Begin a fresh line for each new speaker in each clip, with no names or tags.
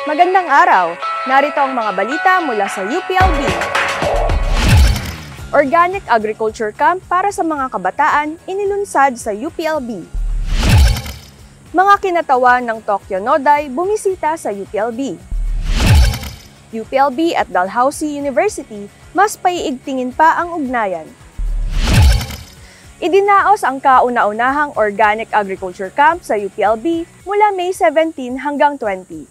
Magandang araw! Narito ang mga balita mula sa UPLB. Organic Agriculture Camp para sa mga kabataan inilunsad sa UPLB. Mga kinatawan ng Tokyo Nodai bumisita sa UPLB. UPLB at Dalhousie University mas paiigtingin pa ang ugnayan. Idinaos ang kauna-unahang Organic Agriculture Camp sa UPLB mula May 17 hanggang 20.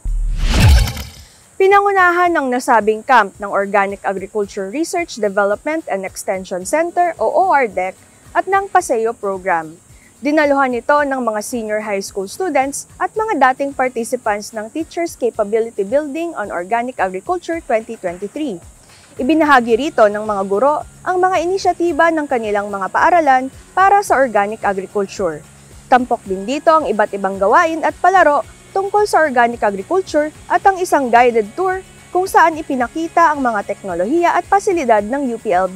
Pinangunahan ng nasabing camp ng Organic Agriculture Research, Development and Extension Center o ORDEC at ng PASEO program. Dinaluhan ito ng mga senior high school students at mga dating participants ng Teachers Capability Building on Organic Agriculture 2023. Ibinahagi rito ng mga guro ang mga inisyatiba ng kanilang mga paaralan para sa organic agriculture. Tampok din dito ang iba't ibang gawain at palaro tungkol sa organic agriculture at ang isang guided tour kung saan ipinakita ang mga teknolohiya at pasilidad ng UPLB.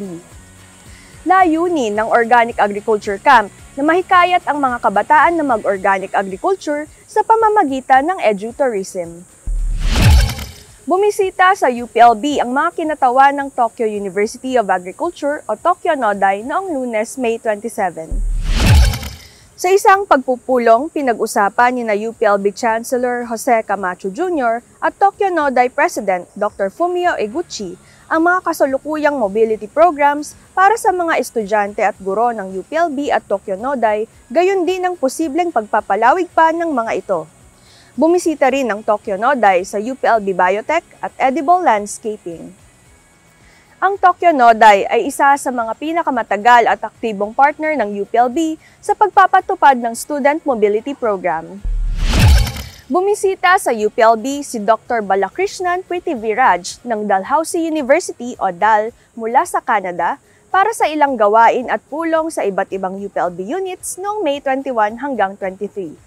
Layunin ng Organic Agriculture Camp na mahikayat ang mga kabataan na mag-organic agriculture sa pamamagitan ng edutourism. Bumisita sa UPLB ang mga kinatawan ng Tokyo University of Agriculture o Tokyo Nodai noong Lunes, May 27. Sa isang pagpupulong, pinag-usapan ni na UPLB Chancellor Jose Camacho Jr. at Tokyo Nodai President Dr. Fumio Eguchi ang mga kasalukuyang mobility programs para sa mga estudyante at guro ng UPLB at Tokyo Nodai, gayon din ang posibleng pagpapalawig pa ng mga ito. Bumisita rin ng Tokyo Nodai sa UPLB Biotech at Edible Landscaping. Ang Tokyo Nodai ay isa sa mga pinakamatagal at aktibong partner ng UPLB sa pagpapatupad ng Student Mobility Program. Bumisita sa UPLB si Dr. Balakrishnan Prithviraj ng Dalhousie University o DAL mula sa Canada para sa ilang gawain at pulong sa iba't ibang UPLB units noong May 21 hanggang 23.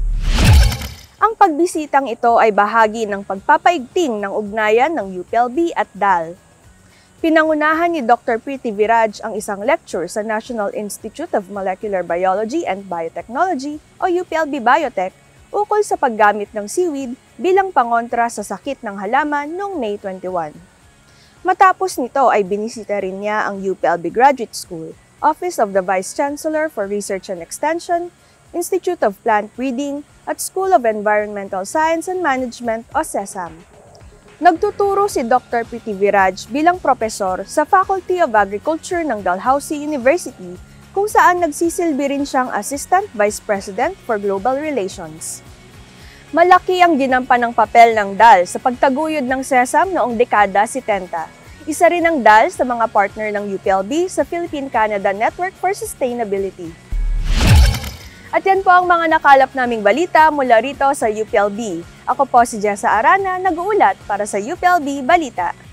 Ang pagbisitang ito ay bahagi ng pagpapaigting ng ugnayan ng UPLB at DAL. Pinangunahan ni Dr. Prithviraj ang isang lecture sa National Institute of Molecular Biology and Biotechnology o UPLB Biotech ukol sa paggamit ng seaweed bilang pangontra sa sakit ng halaman noong May 21. Matapos nito ay binisita rin niya ang UPLB Graduate School, Office of the Vice Chancellor for Research and Extension, Institute of Plant Breeding, at School of Environmental Science and Management o SESAM. Nagtuturo si Dr. Prithviraj bilang propesor sa Faculty of Agriculture ng Dalhousie University kung saan nagsisilbi rin siyang Assistant Vice President for Global Relations. Malaki ang ginampan ng papel ng DAL sa pagtaguyod ng SESAM noong dekada 70. Isa rin ang DAL sa mga partner ng UPLB sa Philippine-Canada Network for Sustainability. At yan po ang mga nakalap naming balita mula rito sa UPLB. Ako po si Jessa Arana, nag-uulat para sa UPLB Balita.